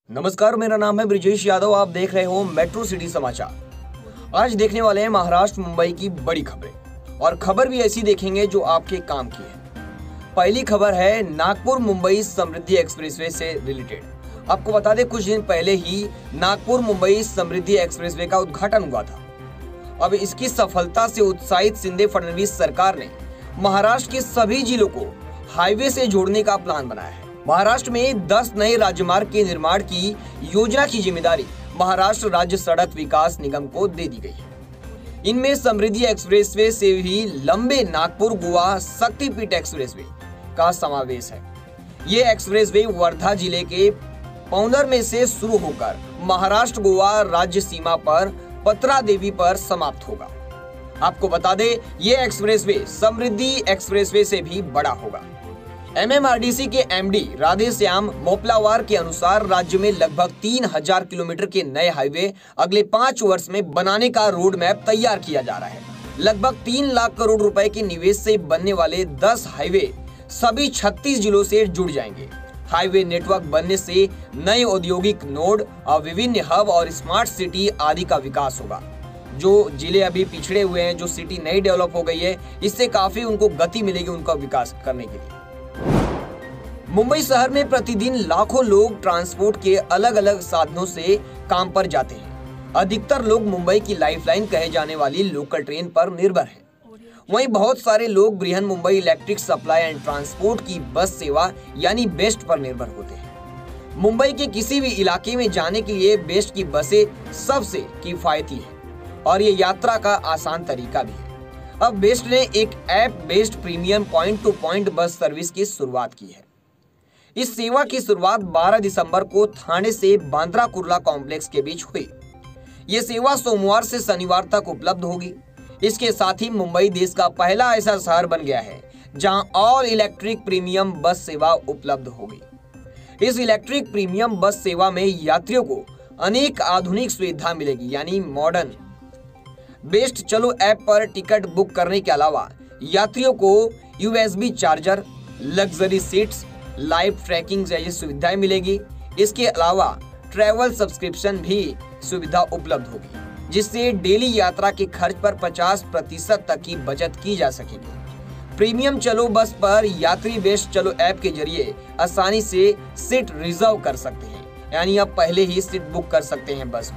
नमस्कार, मेरा नाम है ब्रिजेश यादव। आप देख रहे हो मेट्रो सिटी समाचार। आज देखने वाले हैं महाराष्ट्र मुंबई की बड़ी खबरें, और खबर भी ऐसी देखेंगे जो आपके काम की है। पहली खबर है नागपुर मुंबई समृद्धि एक्सप्रेसवे से रिलेटेड। आपको बता दें, कुछ दिन पहले ही नागपुर मुंबई समृद्धि एक्सप्रेसवे का उद्घाटन हुआ था। अब इसकी सफलता से उत्साहित शिंदे फडणवीस सरकार ने महाराष्ट्र के सभी जिलों को हाईवे से जोड़ने का प्लान बनाया है। महाराष्ट्र में 10 नए राजमार्ग के निर्माण की योजना की जिम्मेदारी महाराष्ट्र राज्य सड़क विकास निगम को दे दी गई है। इनमें समृद्धि एक्सप्रेसवे से भी लंबे नागपुर गोवा शक्तिपीठ एक्सप्रेसवे का समावेश है। ये एक्सप्रेसवे वर्धा जिले के पौंदर में से शुरू होकर महाराष्ट्र गोवा राज्य सीमा पर पत्रा देवी पर समाप्त होगा। आपको बता दें, ये एक्सप्रेसवे समृद्धि एक्सप्रेसवे से भी बड़ा होगा। MMRDC के MD राधेश्याम मोपलावार के अनुसार राज्य में लगभग 3000 किलोमीटर के नए हाईवे अगले 5 वर्ष में बनाने का रोड मैप तैयार किया जा रहा है। लगभग 3 लाख करोड़ रुपए के निवेश से बनने वाले 10 हाईवे सभी 36 जिलों से जुड़ जाएंगे। हाईवे नेटवर्क बनने से नए औद्योगिक नोड और विभिन्न हब और स्मार्ट सिटी आदि का विकास होगा। जो जिले अभी पिछड़े हुए हैं, जो सिटी नई डेवलप हो गई है, इससे काफी उनको गति मिलेगी उनका विकास करने के लिए। मुंबई शहर में प्रतिदिन लाखों लोग ट्रांसपोर्ट के अलग अलग साधनों से काम पर जाते हैं। अधिकतर लोग मुंबई की लाइफलाइन कहे जाने वाली लोकल ट्रेन पर निर्भर हैं। वहीं बहुत सारे लोग Brihan Mumbai electric supply and transport की बस सेवा यानी बेस्ट पर निर्भर होते हैं। मुंबई के किसी भी इलाके में जाने के लिए बेस्ट की बसें सबसे किफायती है और ये यात्रा का आसान तरीका भी है। अब बेस्ट ने एक app BEST premium point to point bus service की शुरुआत की है। इस सेवा की शुरुआत 12 दिसंबर को थाने से बांद्रा कुर्ला कॉम्प्लेक्स के बीच हुई। ये सेवा सोमवार से शनिवार तक उपलब्ध होगी। इसके साथ ही मुंबई देश का पहला ऐसा शहर बन गया है जहां ऑल इलेक्ट्रिक प्रीमियम बस सेवा उपलब्ध होगी। इस इलेक्ट्रिक प्रीमियम बस सेवा में यात्रियों को अनेक आधुनिक सुविधा मिलेगी, यानी मॉडर्न। बेस्ट चलो ऐप पर टिकट बुक करने के अलावा यात्रियों को USB charger, luxury seats, live tracking जैसी सुविधाएं मिलेगी। इसके अलावा ट्रैवल सब्सक्रिप्शन भी सुविधा उपलब्ध होगी, जिससे डेली यात्रा के खर्च पर 50% तक की बचत की जा सकेगी। प्रीमियम चलो बस पर यात्री बेस्ट चलो ऐप के जरिए आसानी से सीट रिजर्व कर सकते हैं, यानी आप पहले ही सीट बुक कर सकते हैं बस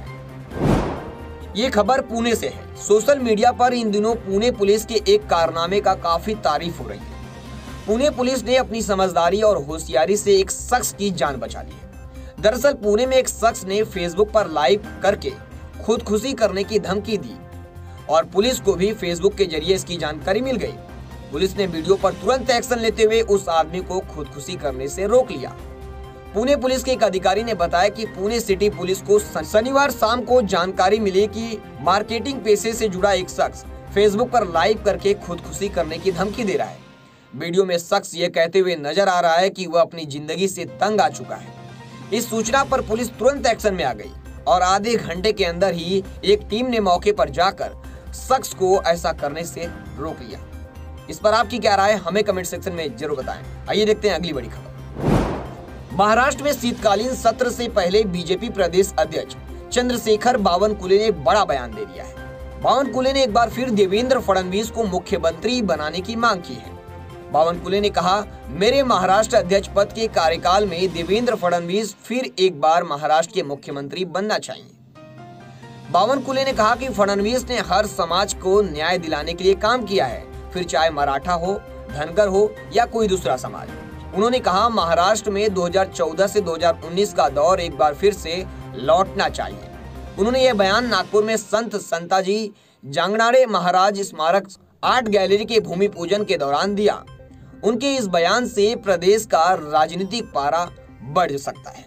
में। ये खबर पुणे से है। सोशल मीडिया पर इन दिनों पुणे पुलिस के एक कारनामे का काफी तारीफ हो रही है। पुणे पुलिस ने अपनी समझदारी और होशियारी से एक शख्स की जान बचा ली है। दरअसल पुणे में एक शख्स ने फेसबुक पर लाइव करके खुदकुशी करने की धमकी दी और पुलिस को भी फेसबुक के जरिए इसकी जानकारी मिल गई। पुलिस ने वीडियो पर तुरंत एक्शन लेते हुए उस आदमी को खुदकुशी करने से रोक लिया। पुणे पुलिस के एक अधिकारी ने बताया कि पुणे सिटी पुलिस को शनिवार शाम को जानकारी मिली कि मार्केटिंग पेशे से जुड़ा एक शख्स फेसबुक पर लाइव करके खुदकुशी करने की धमकी दे रहा है। वीडियो में शख्स ये कहते हुए नजर आ रहा है कि वह अपनी जिंदगी से तंग आ चुका है। इस सूचना पर पुलिस तुरंत एक्शन में आ गई और आधे घंटे के अंदर ही एक टीम ने मौके पर जाकर शख्स को ऐसा करने से रोक लिया। इस पर आपकी क्या राय है, हमें कमेंट सेक्शन में जरूर बताएं। आइए देखते हैं अगली बड़ी खबर। महाराष्ट्र में शीतकालीन सत्र से पहले बीजेपी प्रदेश अध्यक्ष चंद्रशेखर बावनकुले ने एक बड़ा बयान दे दिया है। बावनकुले ने एक बार फिर देवेंद्र फडणवीस को मुख्यमंत्री बनाने की मांग की है। बावनकुले ने कहा, मेरे महाराष्ट्र अध्यक्ष पद के कार्यकाल में देवेंद्र फडणवीस फिर एक बार महाराष्ट्र के मुख्यमंत्री बनना चाहिए। बावनकुले ने कहा कि फडणवीस ने हर समाज को न्याय दिलाने के लिए काम किया है, फिर चाहे मराठा हो, धनगर हो या कोई दूसरा समाज। उन्होंने कहा, महाराष्ट्र में 2014 से 2019 का दौर एक बार फिर से लौटना चाहिए। उन्होंने यह बयान नागपुर में संत संताजी जांगनाड़े महाराज स्मारक आर्ट गैलरी के भूमि पूजन के दौरान दिया। उनके इस बयान से प्रदेश का राजनीतिक पारा बढ़ सकता है।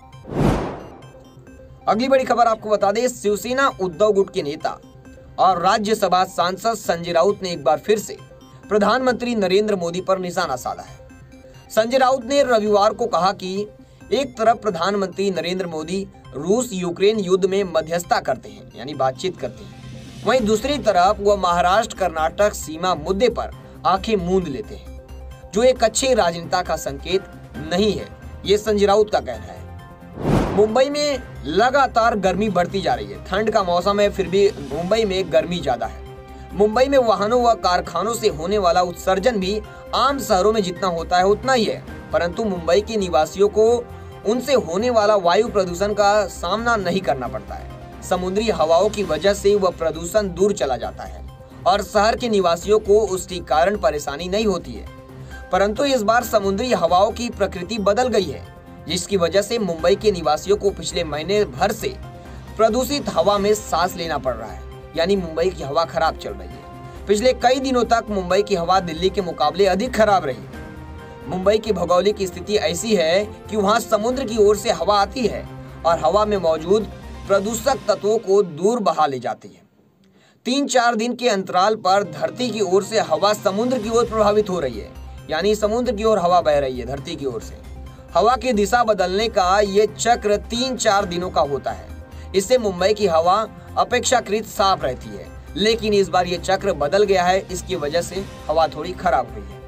अगली बड़ी खबर आपको बता दें, शिवसेना उद्धव गुट के नेता और राज्यसभा सांसद संजय राउत ने एक बार फिर से प्रधानमंत्री नरेंद्र मोदी पर निशाना साधा है। संजय राउत ने रविवार को कहा कि एक तरफ प्रधानमंत्री नरेंद्र मोदी रूस यूक्रेन युद्ध में मध्यस्थता करते हैं, यानी बातचीत करते हैं, वहीं दूसरी तरफ वह महाराष्ट्र कर्नाटक सीमा मुद्दे पर आंखें मूंद लेते हैं, जो एक अच्छे राजनेता का संकेत नहीं है, ये संजय राउत का कहना है। मुंबई में लगातार गर्मी बढ़ती जा रही है। ठंड का मौसम है, फिर भी मुंबई में गर्मी ज्यादा है। मुंबई में वाहनों व कारखानों से होने वाला उत्सर्जन भी आम शहरों में जितना होता है उतना ही है, परंतु मुंबई के निवासियों को उनसे होने वाला वायु प्रदूषण का सामना नहीं करना पड़ता है। समुद्री हवाओं की वजह से वह प्रदूषण दूर चला जाता है और शहर के निवासियों को उसके कारण परेशानी नहीं होती है। परंतु इस बार समुद्री हवाओं की प्रकृति बदल गई है, जिसकी वजह से मुंबई के निवासियों को पिछले महीने भर से प्रदूषित हवा में सांस लेना पड़ रहा है। यानी मुंबई की हवा खराब चल रही है। पिछले कई दिनों तक मुंबई की हवा दिल्ली के मुकाबले अधिक खराब रही। मुंबई की भौगोलिक स्थिति ऐसी है कि वहां समुद्र की ओर से हवा आती है और हवा में मौजूद प्रदूषक तत्वों को दूर बहा ले जाती है। 3-4 दिन के अंतराल पर धरती की ओर से हवा समुद्र की ओर प्रभावित हो रही है, यानी समुद्र की ओर हवा बह रही है धरती की ओर से। हवा की दिशा बदलने का ये चक्र 3-4 दिनों का होता है। इससे मुंबई की हवा अपेक्षाकृत साफ रहती है, लेकिन इस बार ये चक्र बदल गया है। इसकी वजह से हवा थोड़ी खराब हुई है।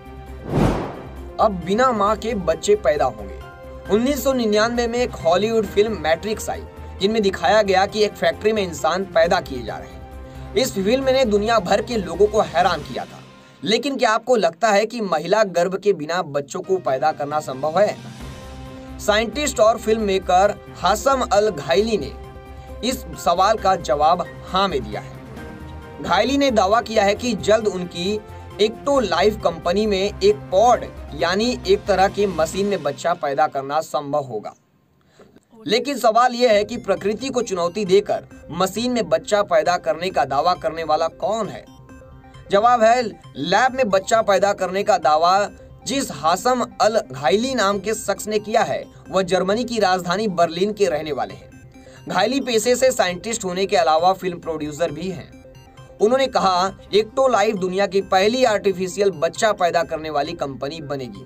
अब बिना माँ के बच्चे पैदा होंगे। 1999 में एक हॉलीवुड फिल्म मैट्रिक्स आई, जिनमें दिखाया गया कि एक फैक्ट्री में इंसान पैदा किए जा रहे हैं। इस फिल्म ने दुनिया भर के लोगों को हैरान किया था। लेकिन क्या आपको लगता है कि महिला गर्भ के बिना बच्चों को पैदा करना संभव है? साइंटिस्ट और film maker Hashem Al Ghaili ने इस सवाल का जवाब हाँ में दिया है। घाइली ने दावा किया है कि जल्द उनकी एक्टो लाइफ कंपनी में एक पॉड यानी एक तरह की मशीन में बच्चा पैदा करना संभव होगा। लेकिन सवाल यह है कि प्रकृति को चुनौती देकर मशीन में बच्चा पैदा करने का दावा करने वाला कौन है? जवाब है, लैब में बच्चा पैदा करने का दावा जिस हासम अल घाइली नाम के शख्स ने किया है, वह जर्मनी की राजधानी बर्लिन के रहने वाले हैं। घाइली पेशे से साइंटिस्ट होने के अलावा फिल्म प्रोड्यूसर भी हैं। उन्होंने कहा, एक्टो लाइफ दुनिया की पहली आर्टिफिशियल बच्चा पैदा करने वाली कंपनी बनेगी।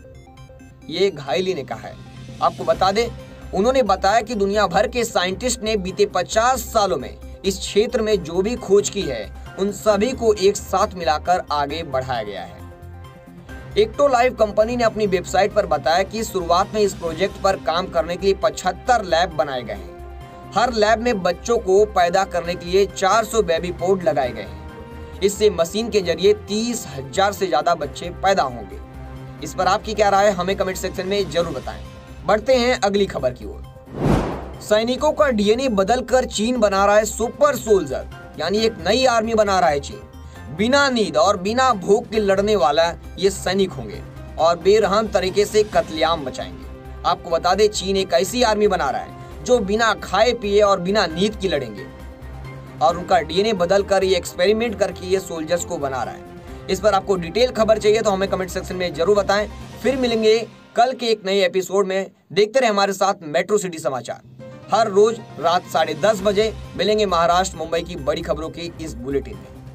ये घाइली ने कहा है। आपको बता दें, उन्होंने बताया कि दुनिया भर के साइंटिस्ट ने बीते 50 सालों में इस क्षेत्र में जो भी खोज की है, उन सभी को एक साथ मिलाकर आगे बढ़ाया गया है। एक्टो लाइफ कंपनी ने अपनी वेबसाइट पर बताया कि शुरुआत में इस प्रोजेक्ट पर काम करने के लिए 75 लैब बनाए गए हैं। हर लैब में बच्चों को पैदा करने के लिए 400 बेबी पोड लगाए गए हैं। इससे मशीन के जरिए 30,000 से ज्यादा बच्चे पैदा होंगे। इस पर आपकी क्या राय है, हमें कमेंट सेक्शन में जरूर बताएं। बढ़ते हैं अगली खबर की ओर। सैनिकों का डीएनए बदलकर चीन बना रहा है सुपर सोल्जर, यानी एक नई आर्मी बना रहा है चीन। बिना नींद और बिना भूख के लड़ने वाला ये सैनिक होंगे और बेरहम तरीके से कत्लेआम मचाएंगे। आपको बता दें, चीन एक ऐसी आर्मी बना रहा है जो बिना खाए पिए और बिना नींद की लड़ेंगे और उनका डीएनए बदलकर ये एक्सपेरिमेंट करके ये सोल्जर्स को बना रहा है। इस पर आपको डिटेल खबर चाहिए तो हमें कमेंट सेक्शन में जरूर बताएं। फिर मिलेंगे कल के एक नए एपिसोड में। देखते रहे हमारे साथ मेट्रो सिटी समाचार। हर रोज रात 10:30 बजे मिलेंगे महाराष्ट्र मुंबई की बड़ी खबरों की इस बुलेटिन में।